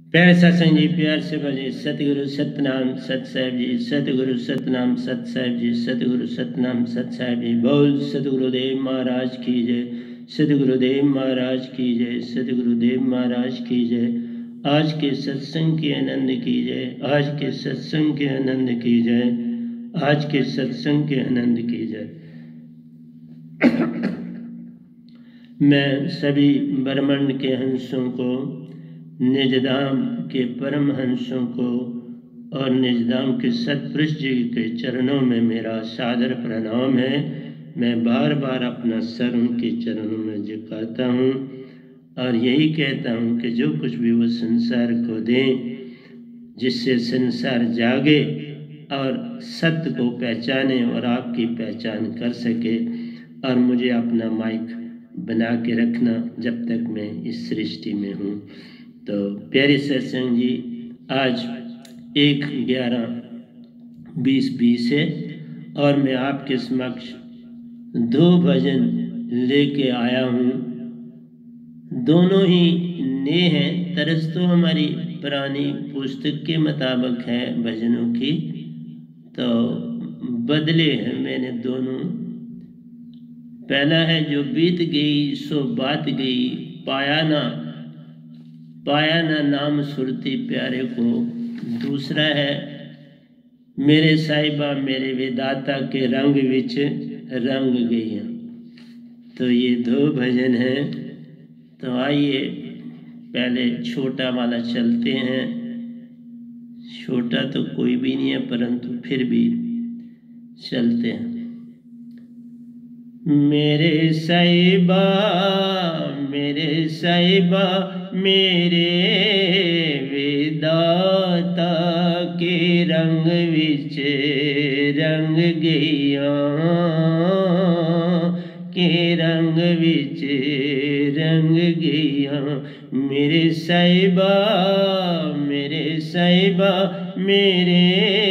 प्यारे सत्संग जी, प्यार से बोले सतगुरु सतनाम सत साहिब जी, सतगुरु सतनाम सत साहिब जी, सतगुरु सतनाम सत साहिब जी। बोल सतगुरुदेव महाराज की जय, सतगुरुदेव महाराज की जय, सतगुरुदेव महाराज की जय। आज के सत्संग के आनंद की जय, आज के सत्संग के आनंद की जय, आज के सत्संग के आनंद की जय। मैं सभी ब्रह्मांड के हंसों को, निजधाम के परम हंसों को और निजधाम के सतपुरुष जी के चरणों में मेरा सादर प्रणाम है। मैं बार बार अपना सर उनके चरणों में झुकाता हूँ और यही कहता हूँ कि जो कुछ भी वो संसार को दें, जिससे संसार जागे और सत्य को पहचाने और आपकी पहचान कर सके। और मुझे अपना माइक बना के रखना जब तक मैं इस सृष्टि में हूँ। तो प्यारे सत्संग जी, आज 1/11/2020 है और मैं आपके समक्ष 2 भजन लेके आया हूँ। दोनों ही नए हैं। तरस तो हमारी पुरानी पुस्तक के मुताबिक है भजनों की, तो बदले हैं मैंने दोनों। पहला है जो बीत गई सो बात गई, पाया ना नाम सुरती प्यारे को। दूसरा है मेरे साहिबा मेरे विदाता के रंग विच रंग गई। तो ये 2 भजन हैं। तो आइए पहले छोटा वाला चलते हैं। छोटा तो कोई भी नहीं है, परंतु फिर भी चलते हैं। मेरे साहिबा मेरे विदाता के रंग विच रंग गईया, के रंग विच रंग गईया। मेरे साहिबा मेरे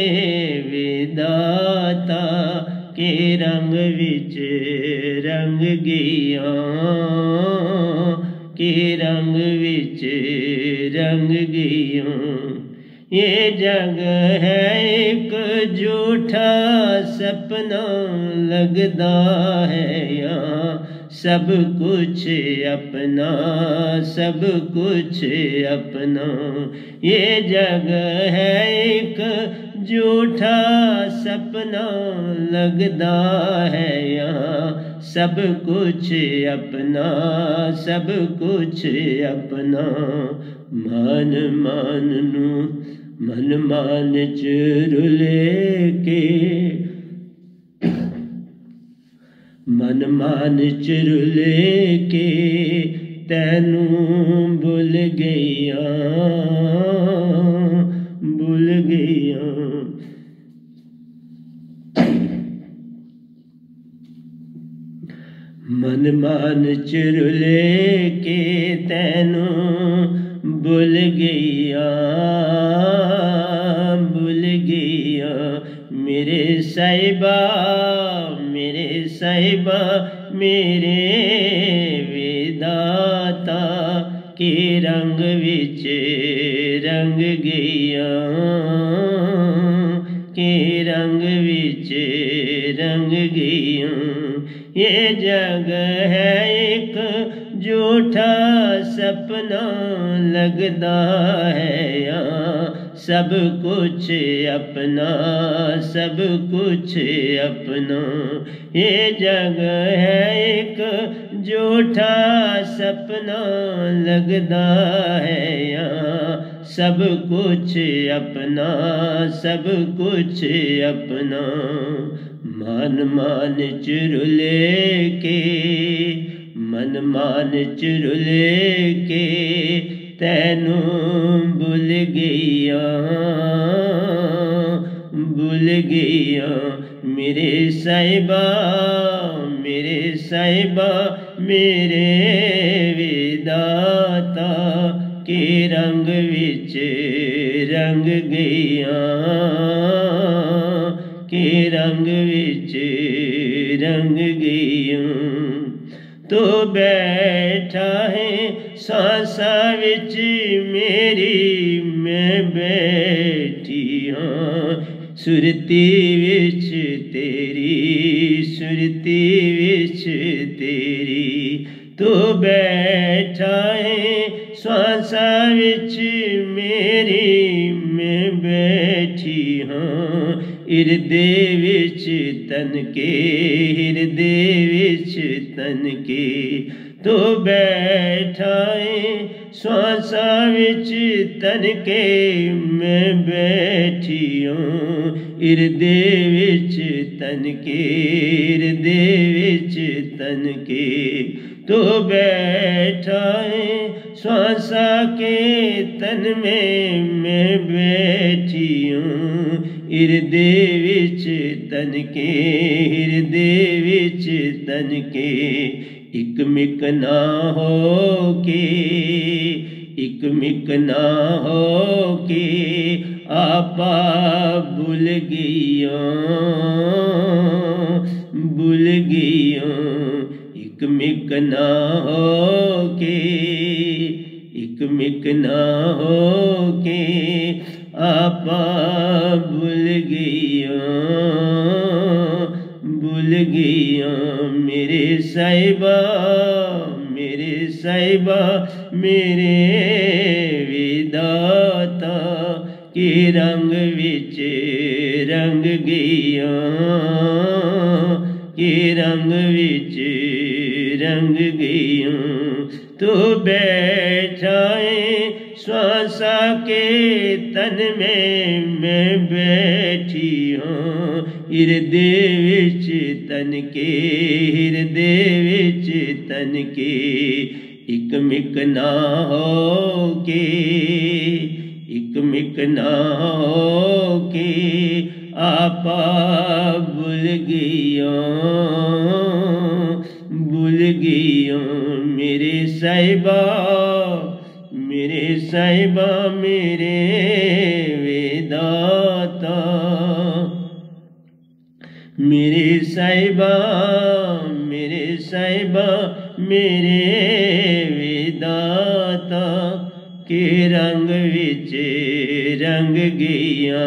विदाता के रंग विच रंग गईया, के रंग विच रंग गईया। ये जग है एक झूठा सपना लगदा है यहाँ, सब कुछ अपना सब कुछ अपना। ये जग है एक झूठा सपना लगदा है यहाँ, सब कुछ अपना सब कुछ अपना। मान चुरुले के मन मान चुरुले के तैनू भुल गईया भुल गईया। मन मान चुरुले के तैनू भुल गईया भुल गईया। मेरे साहिबा मेरे विदाता के रंग विच रंग गईया, के रंग विच रंग गईया। ये जग है एक झूठा सपना लगदा है यहाँ, सब कुछ अपना सब कुछ अपना। ये जग है एक झूठा सपना लगदा है यहाँ, सब कुछ अपना सब कुछ अपना। मान चुरुले के मन मान चुरुले के तैनू भुल गईया भुल गईया। मेरे साहिबा मेरे विदाता के रंग विच रंग गईया, के रंग विच रंग गईया। तो बैठा है सांसा विच मेरी मैं बैठी हाँ, सुरती विच तेरी, सुरती विच तेरी। तू बैठा है श्वासा विच मेरी मैं बैठी हाँ, हिरदे विच तन के, हिरदे विच तन के। तू बैठा है श्वासा विच तन के मैं बैठी हूँ, हिरदे विच तन के, हिरदे विच तन के। तू बैठा है श्वासा के तन में मैं बैठी हूँ, हिरदे विच तन के, हिरदे विच तन के। इक मिक ना हो के, इक मिक ना हो के आपा भूल गईया, भूल गईया। इक मिक ना हो के, इक मिक ना हो के आपा भूल गईया, भूल गईया। मेरे साहिबा, मेरे साहिबा, मेरे विदाता के रंग विच रंग गईया, के रंग विच रंग गईया। तू बैठा है श्वासा के तन में मैं बैठी हूँ, हिरदे विच तन के, हिरदे विच तन के। इक मिक ना हो के, इक मिक ना हो के आपा भूल गईया, भूल गईया। मेरे साहिबा, मेरे साहिबा, मेरे विदाता, मेरे साहिबा, मेरे साहिबा, मेरे विदाता के रंग विच रंग गईया,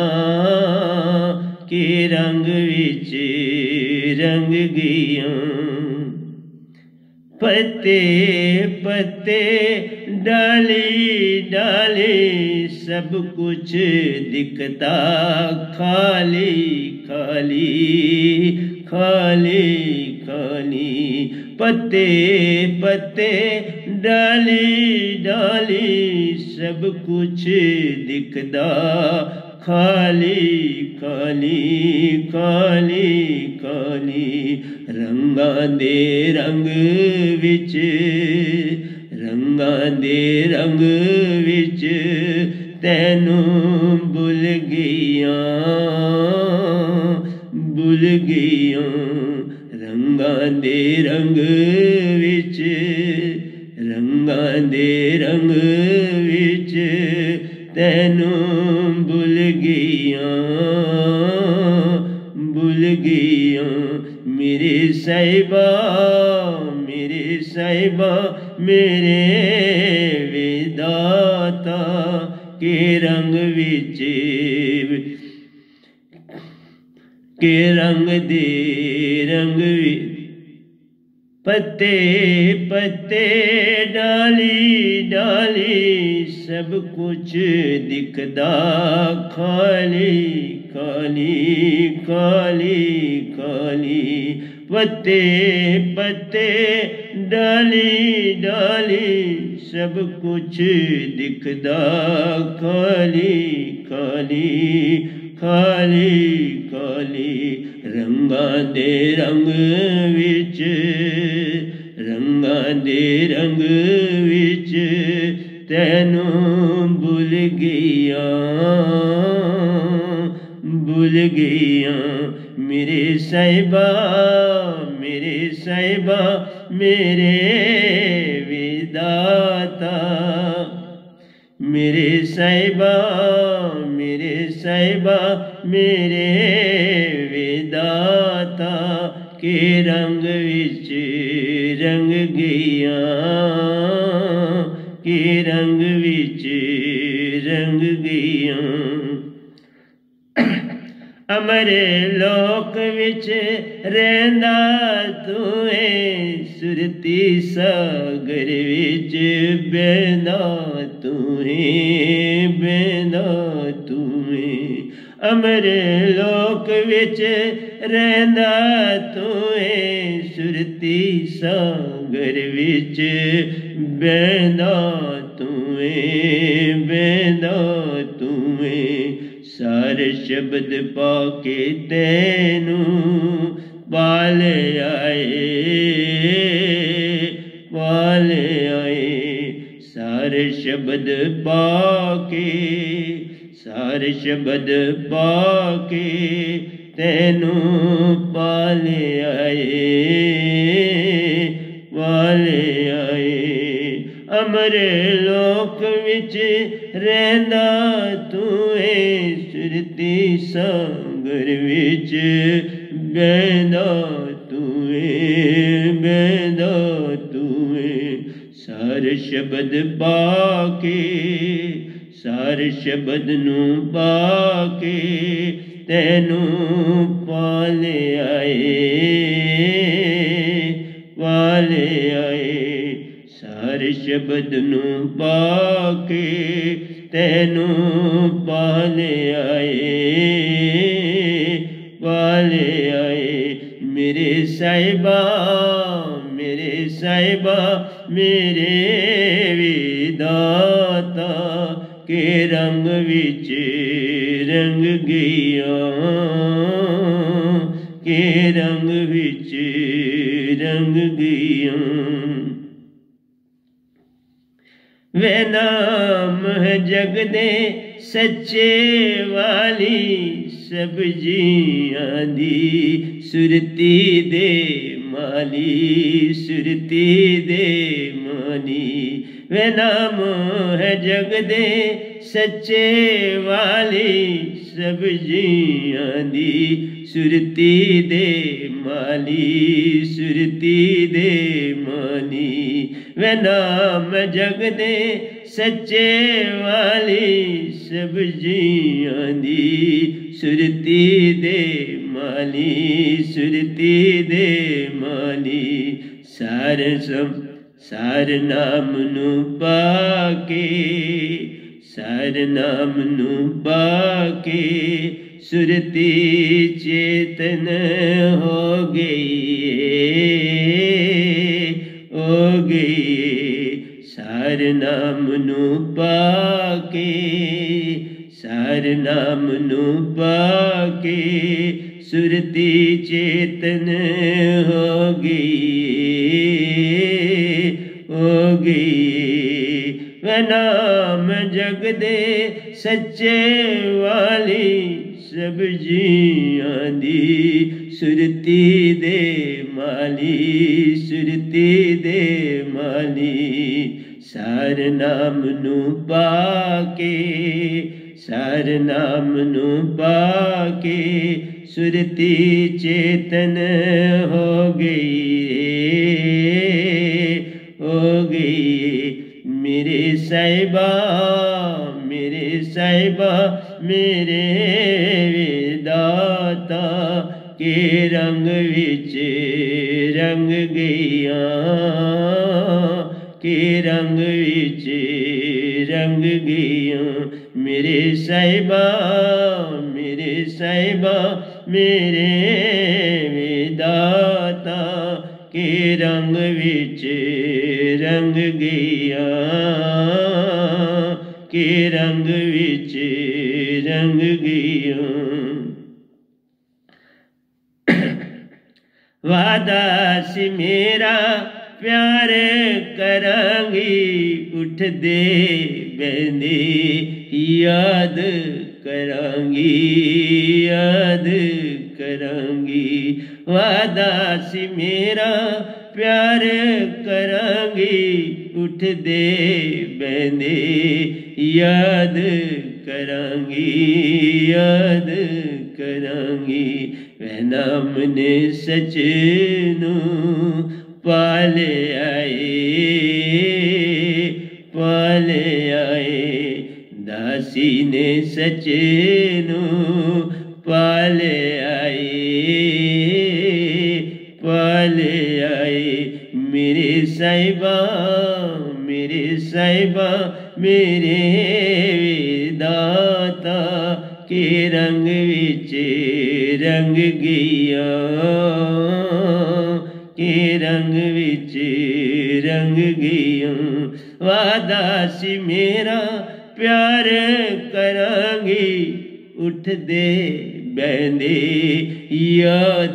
के रंग विच रंग गईया। पत्ते पत्ते डाली डाली सब कुछ दिखता खाली खाली, खाली खाली। पत्ते पत्ते डाली डाली सब कुछ दिखदा खाली खाली, खाली खाली। रंगां दे रंग विच, रंगां दे रंग विच तैनू भुल गईया, भुल गईया। रंगां दे रंग विच, रंगां दे रंग विच तैनू भुल गईया, भुल गईया। मेरे साहिबा, मेरे साहिबा, मेरे विदाता के रंग विच, के रंग दे रंग विच। पत्ते पत्ते डाली डाली सब कुछ दिखदा खाली खाली, खाली खाली। पत्ते पत्ते डाली डाली सब कुछ दिखदा खाली खाली, खाली खाली। रंगां दे रंग विच, रंगां दे रंग विच तैनू भुल गईया, भुल गईया। मेरे साहिबा, मेरे साहिबा, मेरे विदाता। मेरे साहिबा, मेरे साहिबा, मेरे विदाता के रंग विच रंग गईया, के रंग विच रंग गईया। अमरे लोक विच रहिंदा तू है, सुरती सागर विच बहंदा तू है, बहंदा तू है। अमरे लोक विच रहिंदा तू है, सुरती सागर विच बहंदा तू है, बहंदा तू है। सारे शब्द पाके तैनू पाल आए, पाल आए। सारे शब्द पाके, सारे शब्द पाके तैनू पाल आए, पाल आए। अमरे लोक विच रहिंदा तू है, सुरती सागर विच बहंदा तू है, बहंदा तू है। सारे शब्द पाके, सारे शब्द नू पाके तैनू पाल आए, पाल आए। सारे शब्द नू पाके तैनू पाल आए, पाल आए। मेरे साहिबा, मेरे साहिबा, मेरे विदाता के रंग विच रंग गईया, के रंग विच रंग गईया। वे नाम है जग दे सच्चे वाली, सब जियां दी सुरती दे माली, सुरती दे माली। वे नाम है जग दे सच्चे वाली, सब जियां दी सुरती दे माली, सुरती दे माली। वे नाम जग दे सच्चे वाली, सब जियां दी सुरती दे माली, सुरती दे माली। सार नाम नू पाके, सार नाम नू पाके सुरती चेतन हो गई, हो गई। सार नाम नू पाके, सार नाम नू पाके सुरती चेतन हो गई, हो गई। वह नाम जग दे सच्चे वाली, सब जियां दी सुरती दे माली, सुरती दे माली। सार नाम नू पाके, सार नाम नू पाके सुरती चेतन हो गई, हो गई। मेरे साहिबा, मेरे साहिबा, मेरे विदाता के रंग विच रंग गईया, के रंग विच रंग गईया। मेरे साहिबा, मेरे साहिबा, मेरे विदाता के रंग विच रंग गईया, के रंग विच रंग गईया। वादा सी मेरा प्यार करांगी, उठ दे बहंदे याद करांगी, याद करांगी। वादा सी मेरा प्यार करांगी, उठ दे बहंदे याद करांगी, याद करांगी। वह नाम ने सच नू पाल आए, पाल आए। दासी ने सच्चे नू पाले आए मेरे साहिबा मेरे दाता के रंग विच रंग गईया के रंग विच रंग गईया वादा सी मेरा प्यार करांगी उठ दे बहंदे याद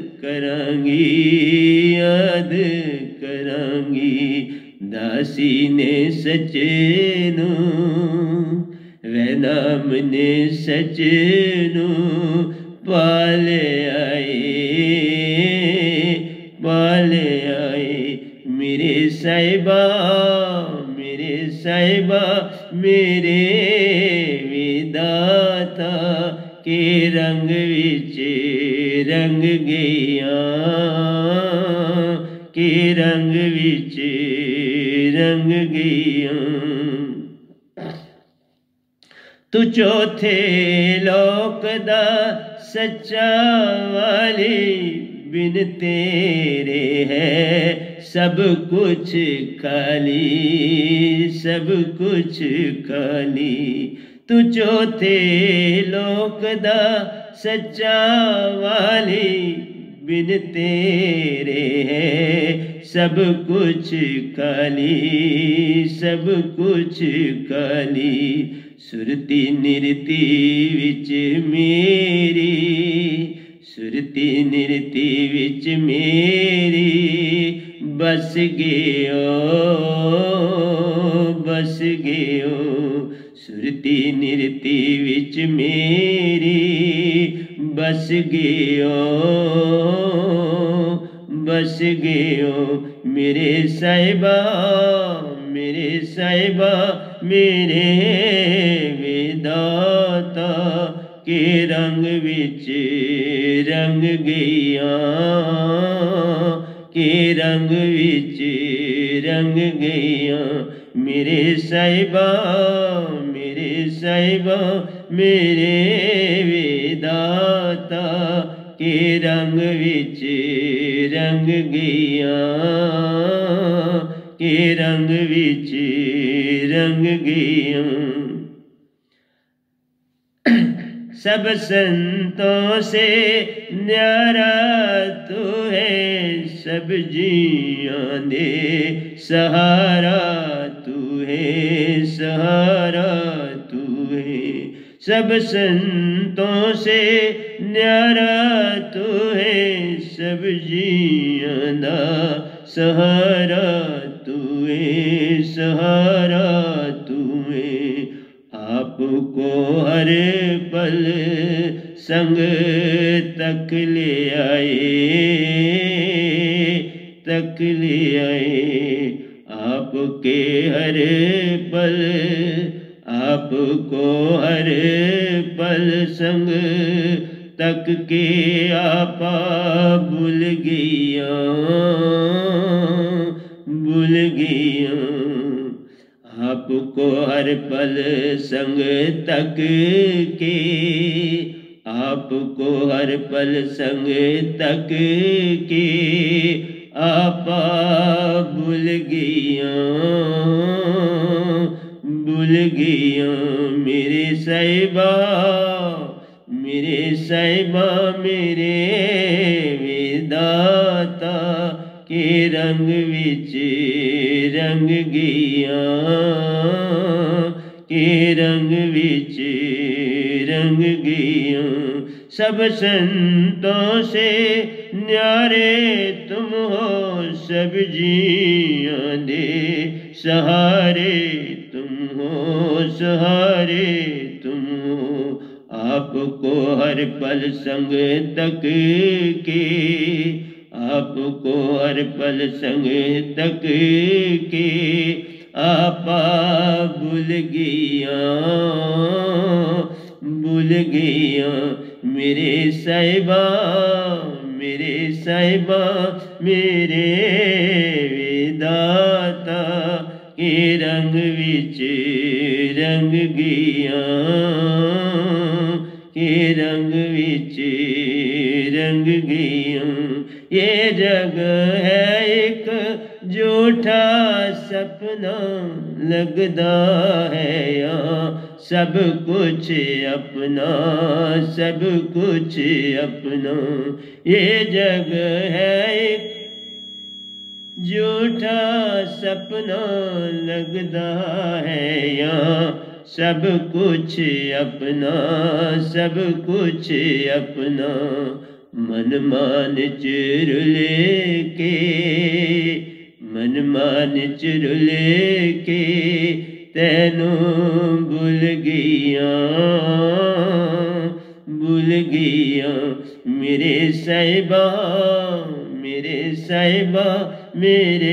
करांगी दासी ने सच्चे नू वै नाम ने सच्चे नू पाले आए मेरे साहिबा मेरे विदाता के रंग विच रंग गईया के रंग विच रंग गईया तू चौथे लोक दा सच्चा वाली बिन तेरे है सब कुछ खाली तू चौथे लोक दा सच्चा वाली बिन तेरे है सब कुछ खाली सुरती निरती विच मेरी बस गयो सुरती निरती विच मेरी बस गयो मेरे साहिबा मेरे विदाता के रंग विच रंग गईया के रंग विच रंग गईया मेरे साहिबा मेरे विदाता के रंग विच रंग गईया के रंग विच रंग गईया सब संतों से न्यारा तू है सब जियां दे सहारा तू है सब संतों से न्यारा तू है सब जियां दा सहारा तू है आपको हर पल संग तक ले आए आपके हर पल आपको हर पल संग तक के आपा भूल गईया आपको हर पल संग तक के आपको हर पल संग तक के आपा भूल गईया मेरे साहिबा मेरे विदाता के रंग विच रंग गईया के रंग विच रंग गईया सब संतों से न्यारे तुम हो सब जियां दे सहारे तुम हो आपको हर पल संग तक के आपको हर पल संग तक के आपा भूल गईया मेरे साहिबा मेरे विदाता के रंग विच रंग गईया के रंग विच रंग गईया। ये जग है एक झूठा सपना लगदा है यहाँ सब कुछ अपना सब कुछ अपना। ये जग है एक झूठा सपना लगदा है यहाँ सब कुछ अपना सब कुछ अपना। मन मान चुरले के मन मान चुरले के तैनू भूल गईया मेरे साहिबा मेरे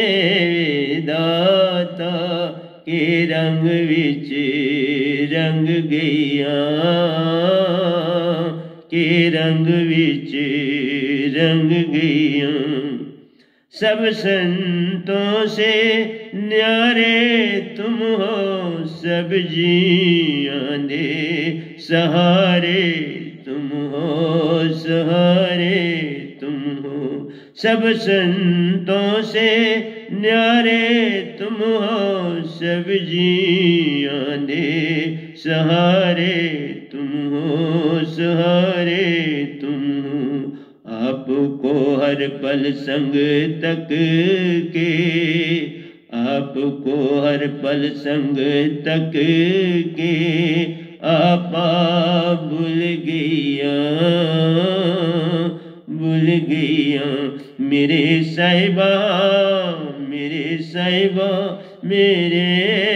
दाता के रंग विच रंग गईया के रंग विच रंग गईया। सब संतों से न्यारे तुम हो सब जियां दे सहारे तुम हो सहारे तुम हो। सब संतों से न्यारे तुम हो सब जियां दे सहारे तुम हो सहारे तुम हो। आपको हर पल संग तक के आपको हर पल संग तक के आपा भूल गईया मेरे साहिबा मेरे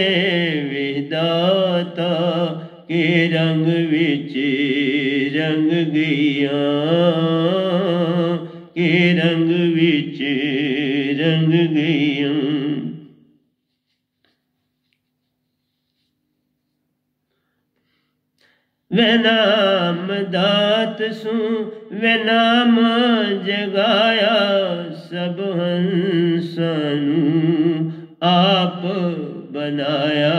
विधाता के रंग विच रंग गईया के रंग विच रंग गईया। वे नाम दात सू वे नाम जगाया सब हंसानू आप बनाया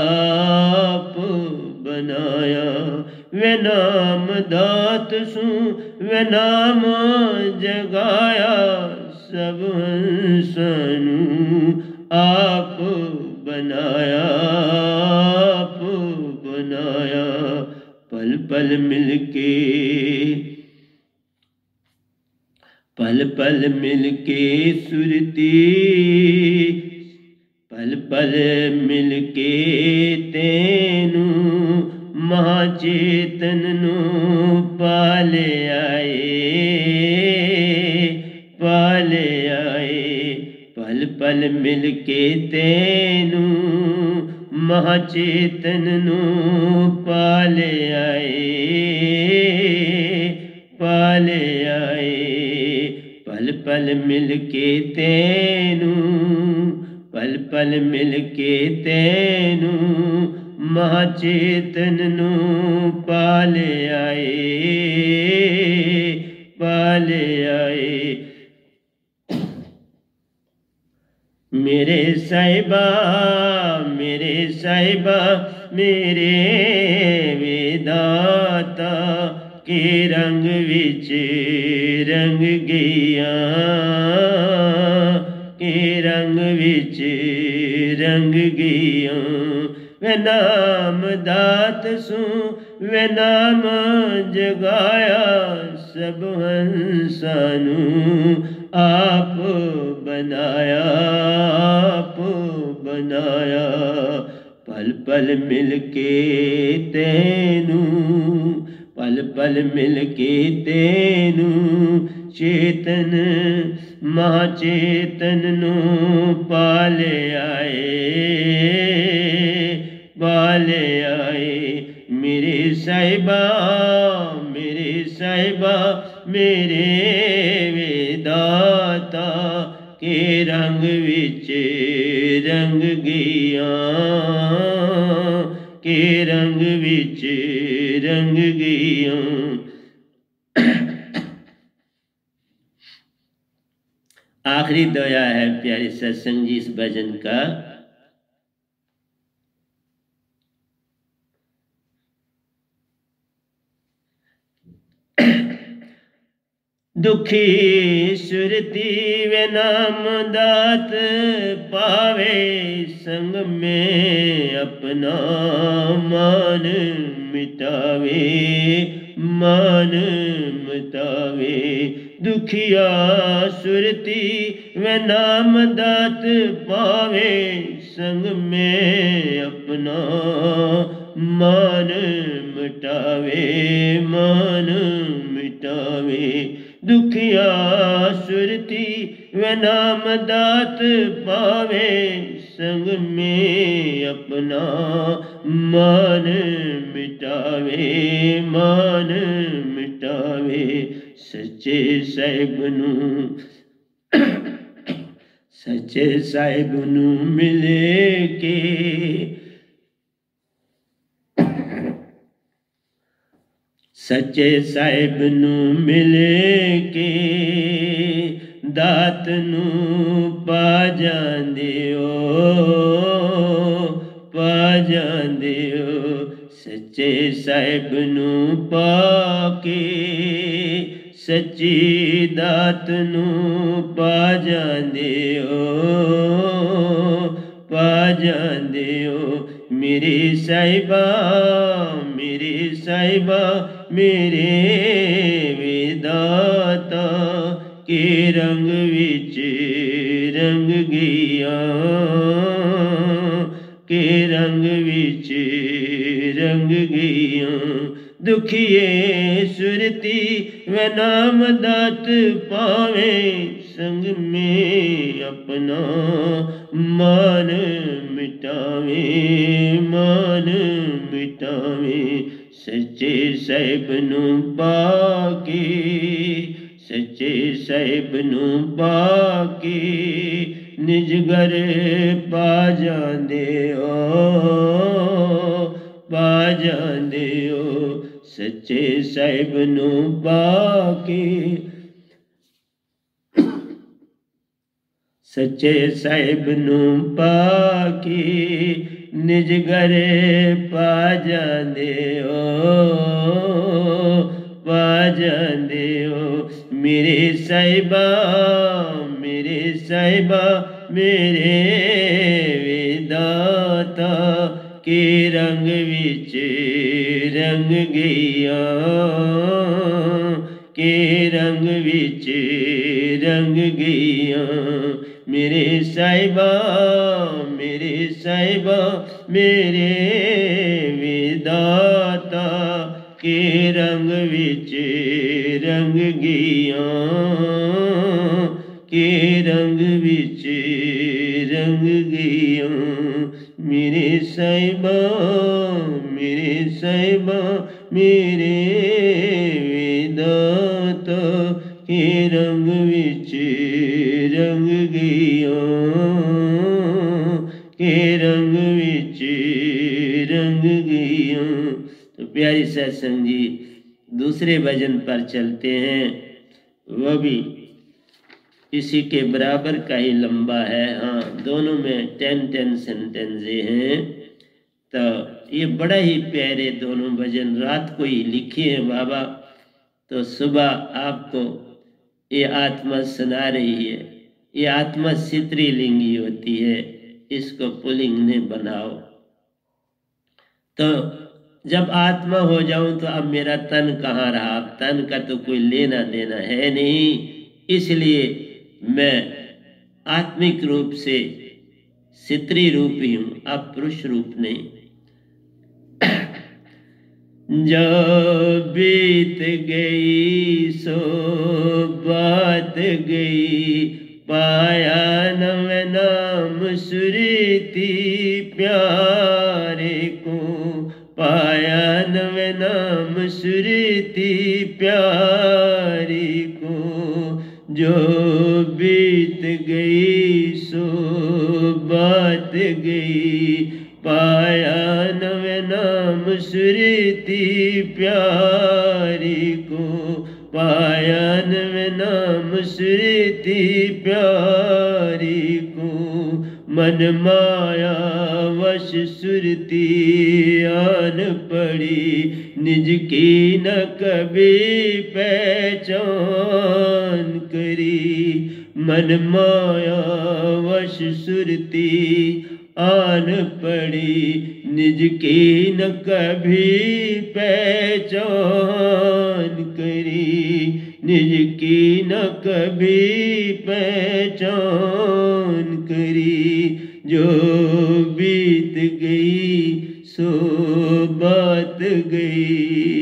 वे नाम दात सू वे नाम जगाया सब हंसानू आप बनाया पल पल मिलके सुरती पल पल मिलके तेनू महाचेतन नू पाले आए पल पल मिलके तेनू महाचेतन नू पाले आए पल पल मिलके तेनू महाचेतन नू पाले आए मेरे साहिबा मेरे विधाता के रंग विच रंग गईया के रंग विच रंग गईया। वे नाम दात सू वे नाम जगाया सब हंसानू आप बनाया पल पल मिलके तेनू चेतन महाचेतन नू पाले आए मेरे साहिबा मेरे विधाता के रंग विच रंग गईया के रंग विच रंग गईया। आखिरी दोया है प्यारे सत्संग जी इस भजन का। दुखी सुरती वे नाम दात पावे, संग में अपना मान मिटावे, मान मिटावे। दुखिया सुरती वे नाम दात पावे, संग में अपना मान मिटावे, मान मिटावे। दुखिया सुरती वे नाम दात पावे, संग में अपना मान मिटावे, मान मिटावे। सच्चे साहिब नूं सच्चे साहिब नूं मिले के, सच्चे साहिब नूं मिले के दात नूं पा जांदे ओ, पा जांदे ओ। सच्चे साहिब नूं पाके सच्ची दात नूं पा जांदे ओ, पा जांदे ओ। मेरे साहिबा, मेरे साहिबा, मेरे वेदाता के रंग विच रंग गया, के रंग विच रंग गया। दुखिए सुरती वे नाम दात पावे, संग में अपना मान मिटावे, मान मिटावे। सच्चे साहिब नूं पाके, सच्चे साहिब नूं पाके निज घर पा जांदे ओ, पा जांदे ओ। सच्चे साहिब नूं पाके, सच्चे साहिब नूं पाके निज घर पा जांदे ओ, पा जांदे ओ। मेरे साहिबा, मेरे साहिबा, मेरे वेदाता के रंग विच रंग गया, के रंग विच रंग गया। मेरे साहिबा, मेरे साहिबा, मेरे वेदाता के रंग विच रंग गया, के रंग विच रंग गया। मेरे साहिबा, मेरे साहिबा, मेरे वेदाता के रंग विच रंग गया, के रंग विच रंग गया। तो प्यारी सत्संग जी, दूसरे भजन पर चलते हैं। वह भी इसी के बराबर का ही लंबा है। हाँ, दोनों में 10 सेंटेंसे हैं। तो ये बड़ा ही प्यारे दोनों भजन रात को ही लिखे हैं बाबा। तो सुबह आपको ये आत्मा सुना रही है। ये आत्मा स्त्रीलिंगी होती है, इसको पुल्लिंग में बनाओ। तो जब आत्मा हो जाऊं तो अब मेरा तन कहाँ रहा? तन का तो कोई लेना देना है नहीं, इसलिए मैं आत्मिक रूप से स्त्री रूप ही हूं, अब पुरुष रूप नहीं। जो बीत गई सो बात गई, पाया नव नाम सुरती प्यारे को, पाया नव नाम सुरती प्यारी को। जो बीत गई सो बात गई, पाया नव नाम सुरती प्यारी को, पाया नव नाम सुरती प्यारी को। मन माया वश सुरती आन पड़ी निज की न कभी पहचान करी। मन माया वश सुरती आन पड़ी निज की न कभी पहचान करी। निज की न कभी पहचान करी। जो बीत गई सो बात गई।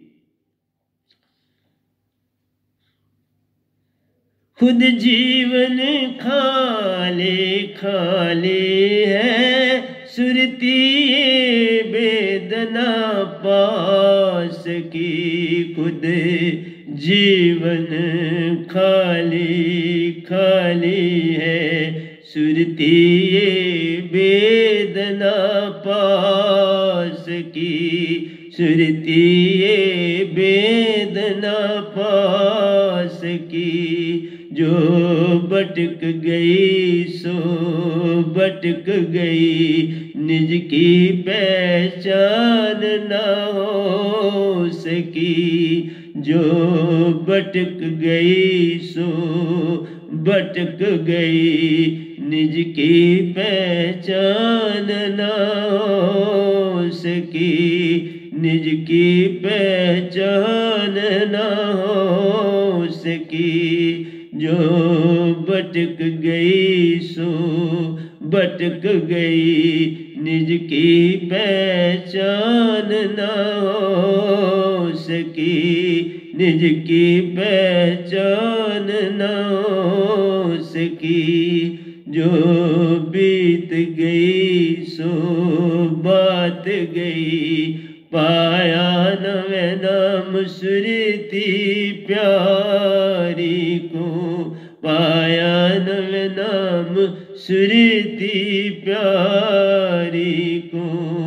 खुद जीवन खाले खाले है सुरती ये वेदना पास की। खुद जीवन खाली खाली है सुरती ये वेदना पास की। सुरती ये वेदना पास की। जो भटक गई सो भटक गई निज की पहचान न हो सकी। जो भटक गई सो भटक गई निज की पहचान न हो सकी। निज की पहचान न हो सकी। जो भटक गई सो भटक गई निज की पहचान न हो सकी। निज की पहचान न हो सकी। जो बीत गई सो बात गई। पाया नवे नाम सुरती प्यारी को। पाया नवे नाम सुरती प्यारी को।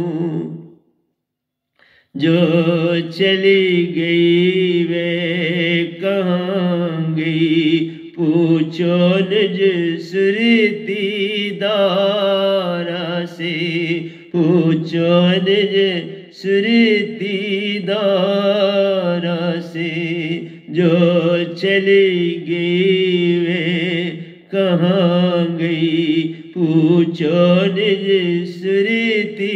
जो चली गई वे कहाँ गई पूछो निज सुरती दारा से। पूछो निज सुरती दारा से। जो चली गई वे कहाँ गई पूछो निज सुरती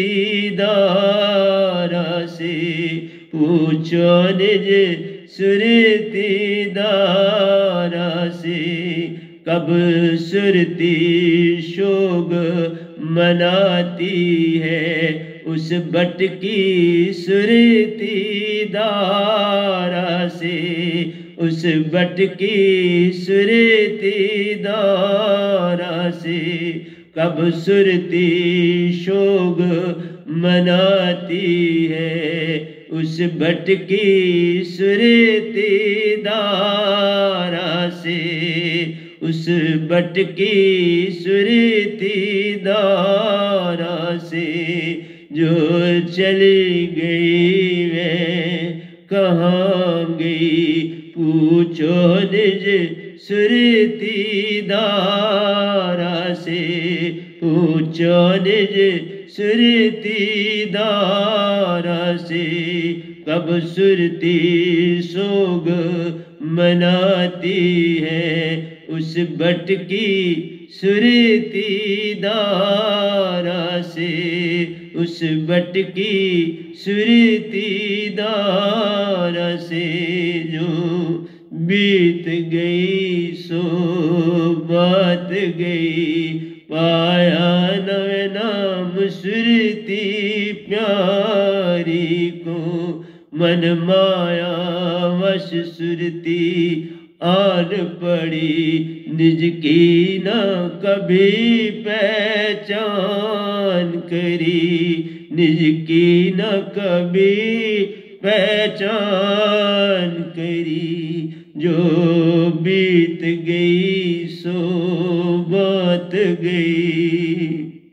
दारा से। पूछो निज सुरती दारा से। कब सुरती शोग मनाती है उस भटकी सुरती दारा से। उस भटकी सुरती दारा से। कब सुरती शोग मनाती है उस भटकी सुरती दारा से। उस भटकी सुरती दारा से। जो चली गई वे कहाँ गई पूछो निज सुरती दारा से। पूछो निज सुरती दारा से। कब सुरती सोग मनाती है उस भटकी सुरती दारा से। उस भटकी सुरती दारा से। जो बीत गई सो बात गई। पाया नवे नाम सुरती प्यारी को। मन माया वश सुरती आन पड़ी निज की न कभी पहचान करी। निज की न कभी पहचान करी। जो बीत गई सो बात गई।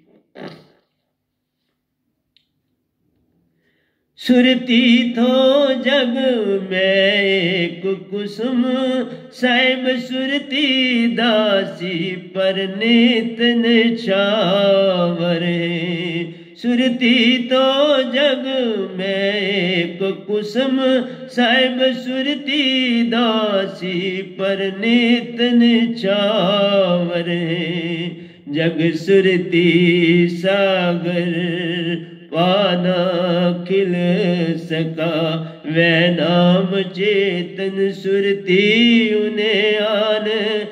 सुरती थो जग में एक कुसुम साहिब सुरती दासी पर नित निछावर है। सुरती तो जग में एक कुसुम साहिब सुरती दासी पर नित निछावर है। जग सुरती सागर पाना खिल सका वै नाम चेतन सुरती उन्हें आन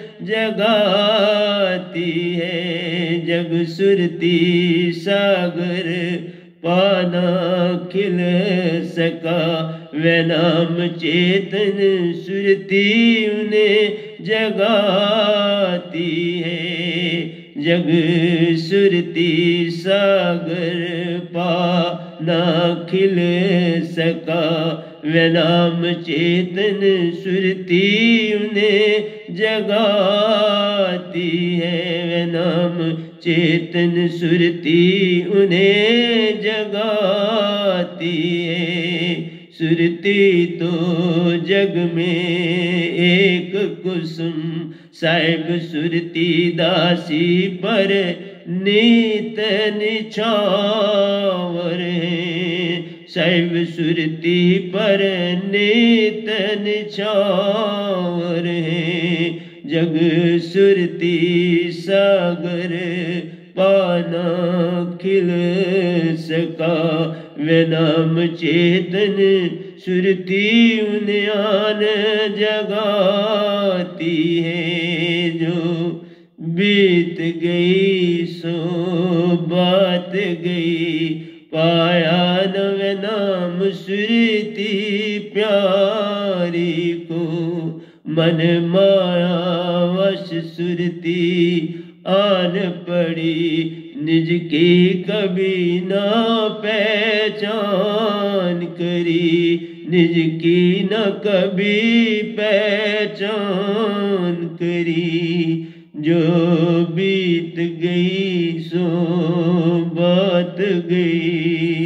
जगाती है। जग सुरती सागर पाना खिल सका वै नाम चेतन सुरती उन्हें जगाती है। जग सुरती सागर पाना खिल सका वै नाम चेतन सुरती उन्हें जगाती है। वै नाम चेतन सुरती उन्हें जगाती है। सुरती तो जग में एक कुसुम साहिब सुरती दासी पर नित निछावर है। साहिब सुरती पर नित निछावर है। जग सुरती सागर पाना खिल सका वै नाम चेतन सुरती उन्हें आन जगाती है। जो बीत गई सो बात गई पाया न वै नाम सुरती प्यारी को। मन माया वश सुरती आन पड़ी निज की कभी ना पहचान करी। निज की न कभी पहचान करी। जो बीत गई सो बात गई।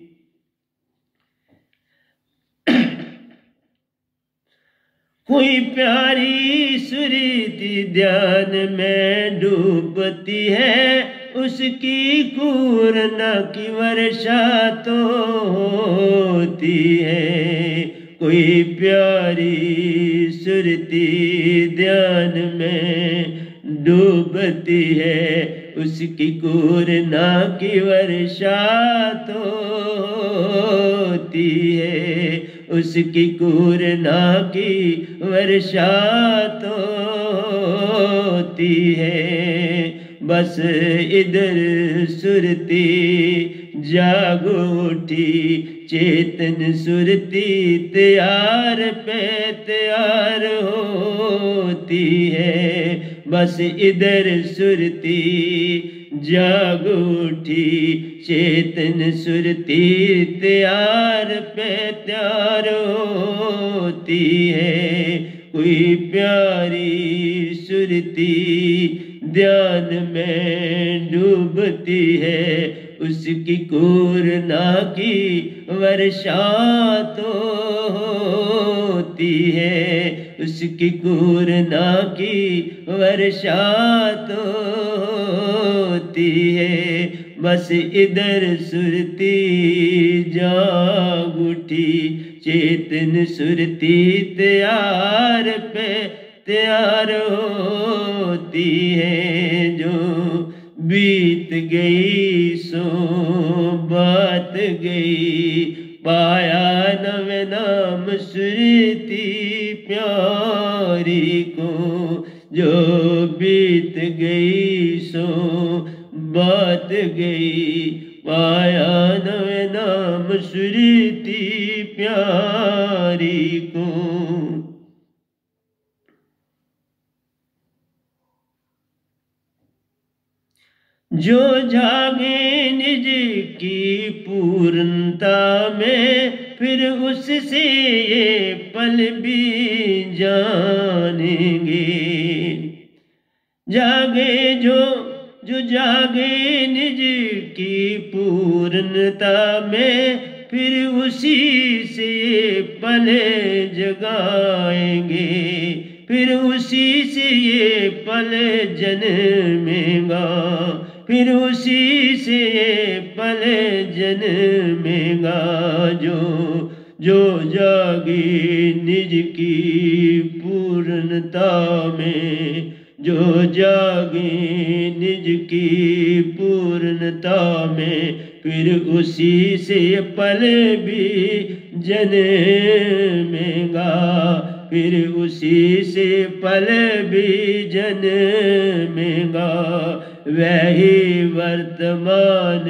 कोई प्यारी सुरती ध्यान में डूबती है उसकी पूर्णा की वर्षा तो होती है। कोई प्यारी सुरती ध्यान में डूबती है उसकी पूर्णा की वर्षा तो होती है। उसकी पूर्णा की वर्षा तो होती है। बस इधर सुरती जाग उठी चेतन सुरती तैयार पे तैयार होती है। बस इधर सुरती जाग उठी चेतन सुरती तैयार पे तैयार होती है। कोई प्यारी सुरती ध्यान में डूबती है उसकी पूर्णा की वर्षा तो होती है। उसकी पूर्णा की वर्षा तो होती है। बस इधर सुरती जाग उठी चेतन सुरती तैयार पे तैयार होती है। जो बीत गई सो बात गई पाया न वै नाम सुरती प्यारी को। जो बीत गई सो बात गई पाया न वै नाम सुरती प्यारी को। जो जागे निज की पूर्णता में फिर उससे ये पल भी जानेंगे। जागे जो जागे निज की पूर्णता में फिर उसी से ये पल जगाएंगे। फिर उसी से ये पल जन्मेगा। फिर उसी से ये पल जन्मेगा। जो जागे निज की पूर्णता में, जो जागे निज की पूर्णता में, फिर उसी से पल भी जन्मेगा। फिर उसी से पल भी जन्मेगा। वही वर्तमान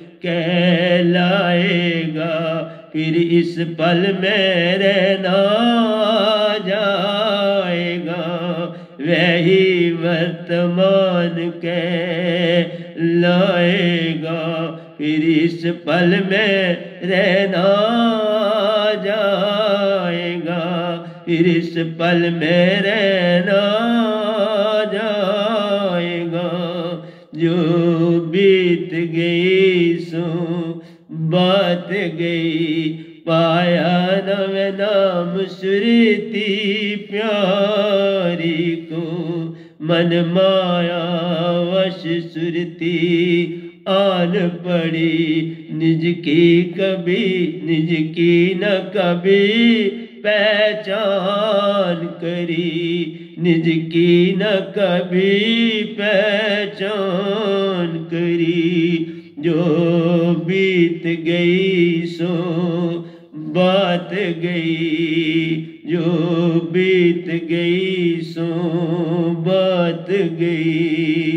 कहलाएगा। फिर इस पल में रहना जाएगा। वही वर्तमान कहलाएगा। फिर इस पल में रहना जाएगा। फिर इस पल में रहना जाएगा। जो बीत गई सो बात गई, पाया नव नाम सुरती प्यारी को। मन माया वश सुरती आन पड़ी, निज की कभी निज की न कभी पहचान करी। निज की न कभी पहचान करी। जो बीत गई सो बात गई। जो बीत गई सो बात गई।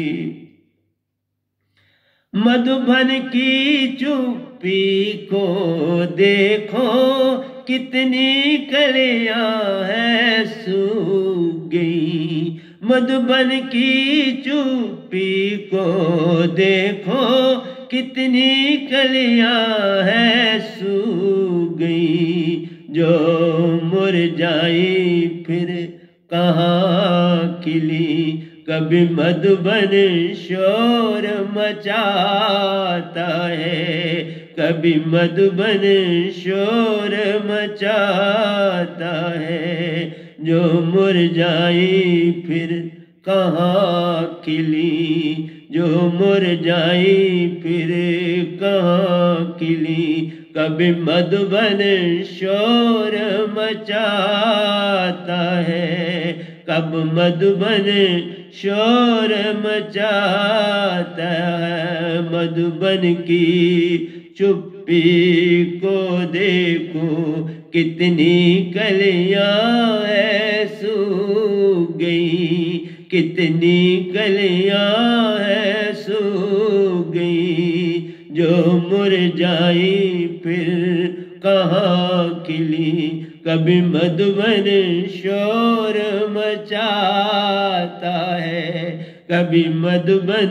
मधुबन की चुप्पी को देखो, कितनी कलियां हैं सूख गई। मधुबन की चुप्पी को देखो, कितनी कलियां हैं सूख गई। जो मुरझाई फिर कहाँ खिली। कभी मधुबन शोर मचाता है। कभी मधुबन शोर मचाता है। जो मुरझाई फिर कहाँ खिली। जो मुरझाई फिर कहाँ खिली। कभी मधुबन शोर मचाता है। कब मधुबन शोर मचाता है। मधुबन की चुप्पी को देखो, कितनी कलियां हैं सूख गई। कितनी कलियां हैं सूख गई। जो मुरझाई फिर कहाँ खिली। कभी मधुबन शोर मचाता है। कभी मधुबन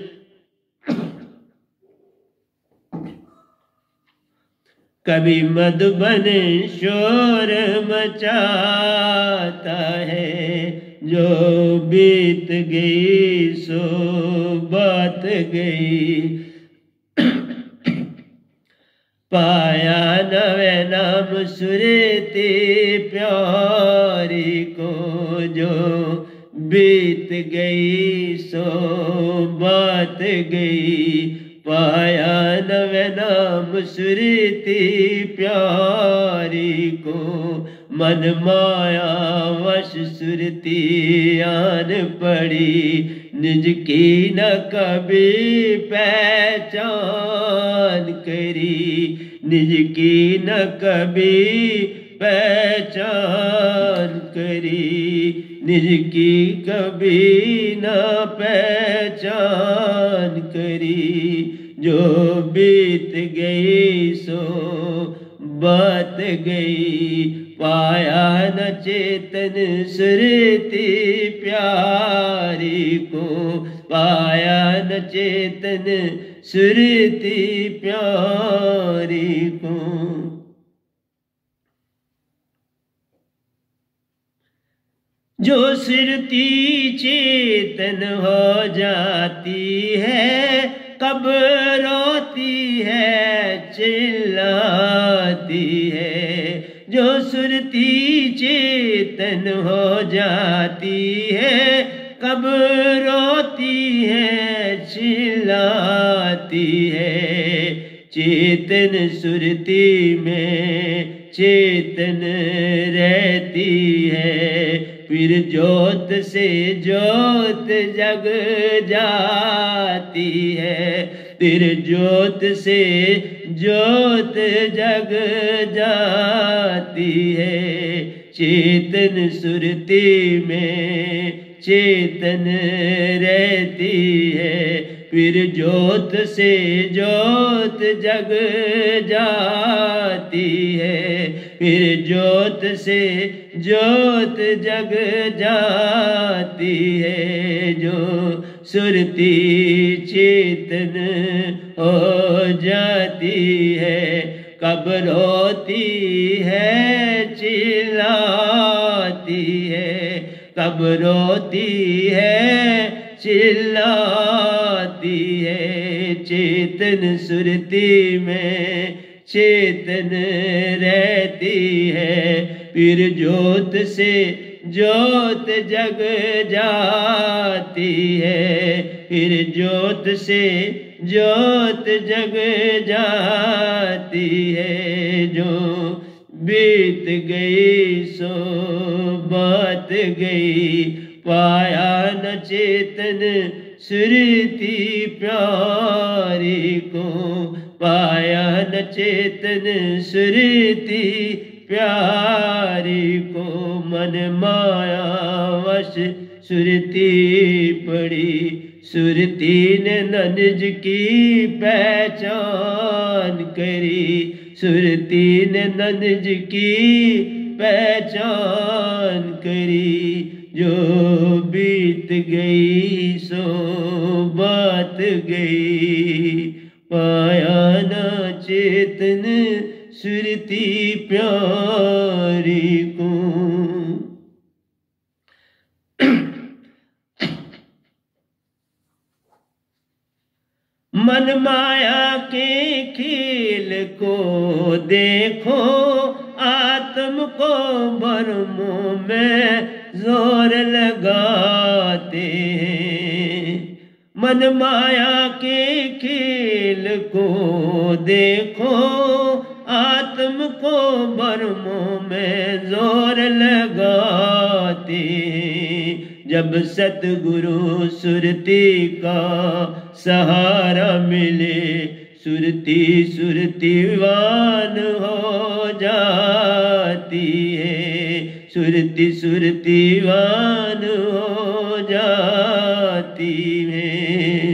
कभी मधुबन शोर मचाता है। जो बीत गई सो बात गई। पाया नवे नाम सुरती प्यारी को। जो बीत गई सो बात गई। पाया नवे नाम सुरती प्यारी को। मन माया वश सुरती आन पड़ी। निज की न कभी पहचान करी। निज की न कभी पहचान करी। निज की कभी न पहचान करी। जो बीत गई सो बात गई। पाया न चेतन सुरती प्यारी को। पाया न चेतन सुरती प्यारी को। जो सुरती चेतन हो जाती है, कब रोती है चिल्लाती है। जो सुरती चेतन हो जाती है, कब रोती है चिल्लाती है। चेतन सुरती में चेतन रहती है, फिर ज्योत से ज्योत जग जाती है, फिर ज्योत से ज्योत जग जाती है। चेतन सुरती में चेतन रहती है, फिर ज्योत से ज्योत जग जाती है, फिर ज्योत से ज्योत जग जाती है। जो सुरती चेतन हो जाती है, कब रोती है चिल्लाती है, कब रोती है चिल्लाती है। चेतन सुरती में चेतन रहती है, फिर ज्योत से ज्योत जग जाती है, फिर ज्योत से ज्योत जग जाती है। जो बीत गई सो बात गई, पाया न चेतन सुरती प्यारी को, पाया न चेतन सुरती प्यारी को। मन माया वश सुरती पड़ी, सुरती ने निज की पहचान करी, सुरती ने निज की पहचान करी। जो बीत गई सो बात गई, पाया न चेतन सुरती प्यारी को। मन माया के खेल को देखो, आत्म को भरमों में जोर लगाते हैं। मन माया के खेल को देखो, आत्म को भरमों में जोर लगाते हैं। जब सतगुरु सुरती का सहारा मिले, सुरती सुरतीवान हो जाती है, सुरती सुरतीवान हो जाती है।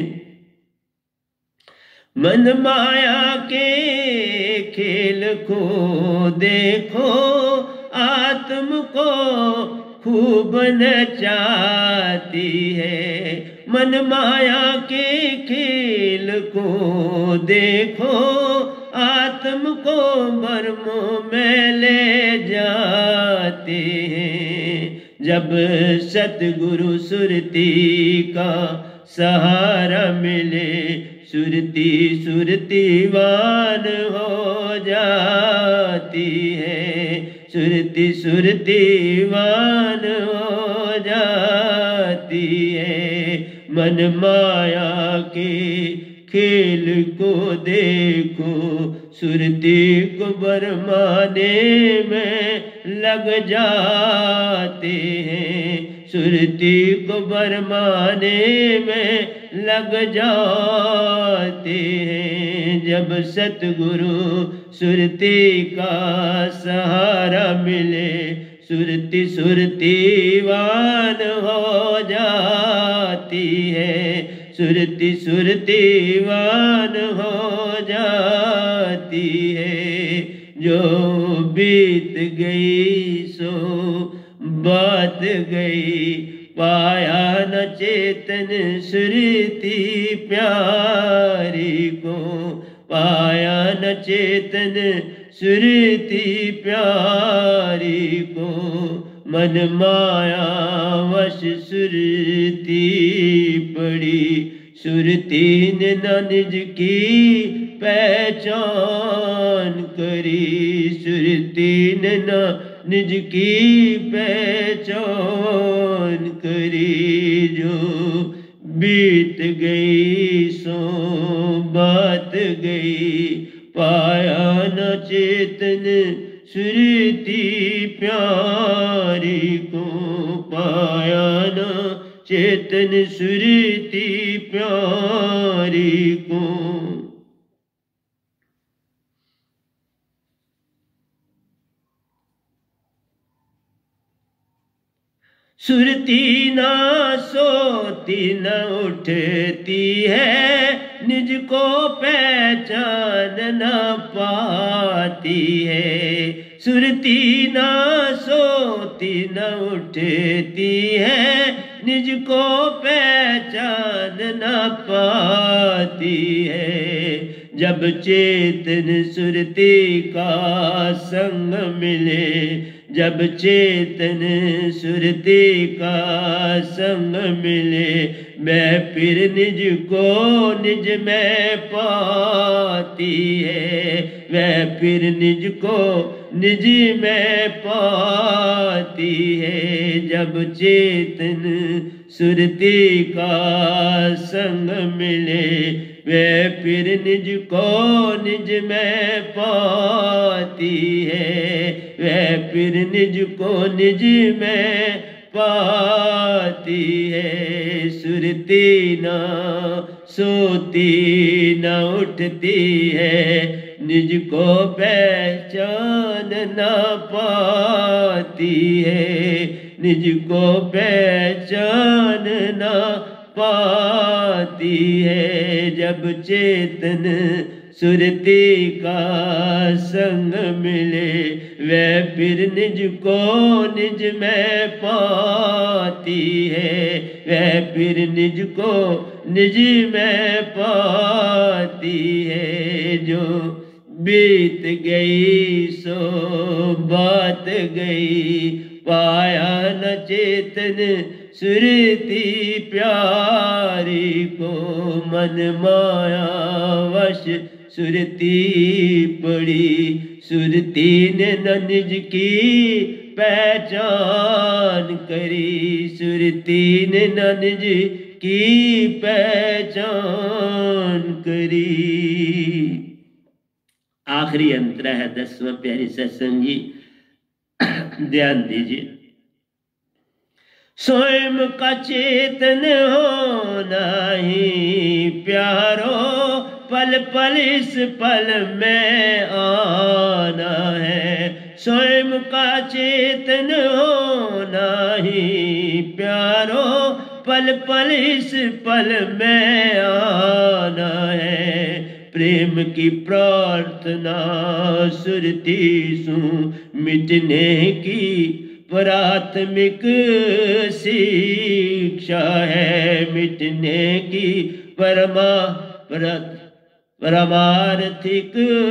मन माया के खेल को देखो, आत्म को खूब नचाती है। मन माया के खेल को देखो, आत्म को भरमों में ले जाते हैं। जब सतगुरु सुरती का सहारा मिले, सुरती सुरतीवान हो जाती है, सुरती सुरतीवान हो जाती है। मन माया के खेल को देखो, सुरती को बरमाने में लग जाते हैं, सुरती को बरमाने में लग जाते हैं। जब सतगुरु सुरती का सहारा मिले, सुरती सुरतीवान हो जाती है, सुरती सुरतीवान हो जाती है। जो बीत गई सो बात गई, पाया न चेतन सुरती प्यारी को, पाया न चेतन सुरती प्यारी को। मन माया वश सुरती पड़ी, सुरती ने निज की पहचान करी, सुरती ने निज की पहचान करी। जो बीत गई सो बात गई, चेतन सुरती प्यारी को पाया ना, चेतन सुरती प्यारी को। सुरती ना सोती न उठती है, निज को पहचान न पाती है। सुरती ना सोती न उठती है, निज को पहचान न पाती है। जब चेतन सुरती का संग मिले, जब चेतन सुरती का संग मिले, मैं फिर निज को निज में पाती है। वह फिर निज को निज में पाती है। जब चेतन सुरती का संग मिले, वह फिर निज को निज में पाती है। वह फिर निज को निज में पाती है। सुरती ना सोती न उठती है, निज को पहचान न पाती है। निज को पहचान न पाती है। जब चेतन सुरती का संग मिले, वह फिर निज को निज में पाती है। वह फिर निज को निज में पाती है। जो बीत गई सो बात गई, पाया न चेतन सुरती प्यारी को। मन माया वश सुरती पड़ी, सुरती ने न निज की पहचान करी। सुरती ने न निज की पहचान करी। आखिरी अंतरा है 10वां प्यारे सत्संगी, ध्यान दीजिए। स्वयं का चेतन होना ही प्यारो, पल पल इस पल में आना है। स्वयं का चेतन होना ही प्यारो, पल पल इस पल में आना है। प्रेम की प्रार्थना सुरती सु मिटने की प्राथमिक शिक्षा है। मिटने की परमार्थिक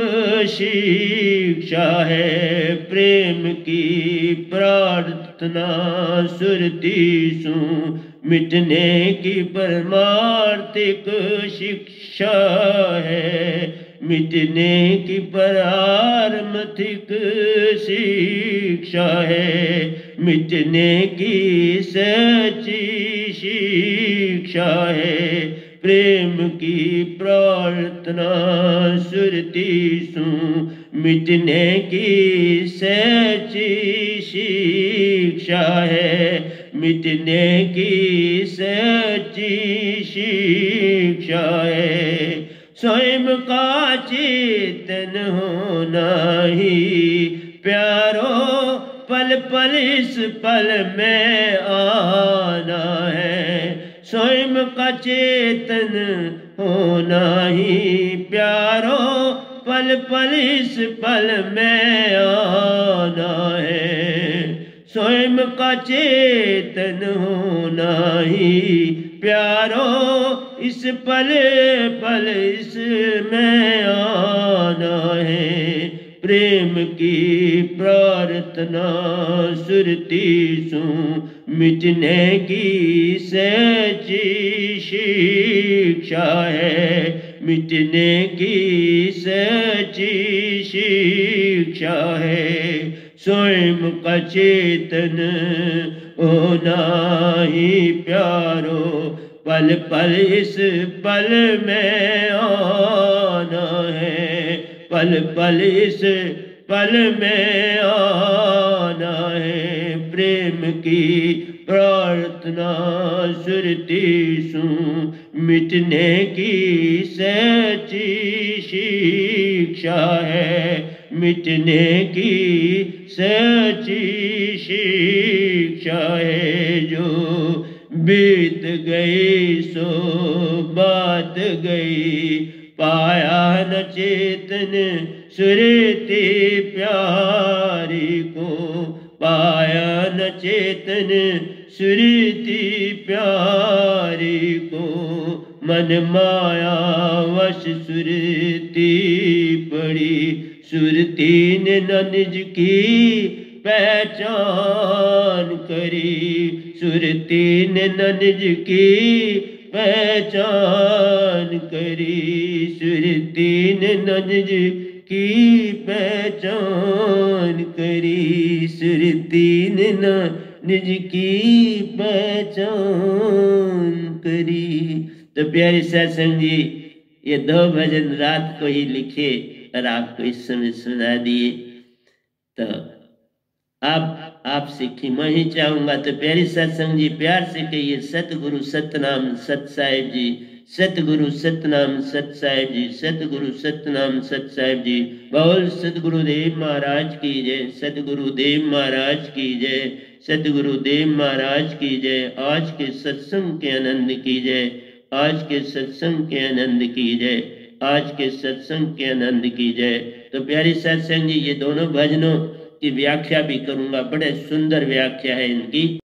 शिक्षा है। प्रेम की प्रार्थना सुरती सु मिटने की परमार्थिक शिक्षा है। मिटने की पारमार्थिक शिक्षा है। मिटने की सच्ची शिक्षा है। प्रेम की प्रार्थना सुरती सु मिटने की सच्ची शिक्षा है। मिटने की सच्ची शिक्षा है। स्वयं का चेतन होना ही प्यारो, पल पल इस पल में आना है। स्वयं का चेतन होना ही प्यारो, पल पल इस पल में आना है। स्वयं का चेतन होना ही प्यारो, इस पल पल इसमें आना है। प्रेम की प्रार्थना सुरती सु मिटने की सच्ची शिक्षा है। मिटने की सच्ची शिक्षा है। स्वयं का चेतन होना ही प्यारो, पल पल इस पल में आना है। पल पल इस पल में आना है। प्रेम की प्रार्थना सुरती सु मिटने की सच्ची शिक्षा है, मिटने की सच्ची शिक्षा है। जो बीत गई सो बात गई, पाया न चेतन सुरती प्यारी को, पाया न चेतन सुरती प्यारी को। मन माया वश सुरती पड़ी, सुरती ने न निज की पहचान करी, सुरती ने न निज की पहचान करी, सुरती ने न निज की पहचान करी, सुरती ने न निज की पहचान करी। तो प्यारे सत्संग जी, ये 2 भजन रात को ही लिखे और आपको इस समय सुना दिए। तो अब आपसे क्षमा ही चाहूंगा। तो प्यारे सत्संग जी, प्यार से कहिए सतगुरु सतनाम सत साहिब जी, सतगुरु सतनाम सत साहिब जी, सतगुरु सतनाम सत साहिब जी। बोल सतगुरुदेव महाराज की जय, सतगुरुदेव महाराज की जय, सतगुरुदेव महाराज की जय। आज के सत्संग के आनंद की जय, आज के सत्संग के आनंद की जय, आज के सत्संग के आनंद की जय। तो प्यारे सत्संग जी, ये दोनों भजनों की व्याख्या भी करूंगा, बड़े सुंदर व्याख्या है इनकी।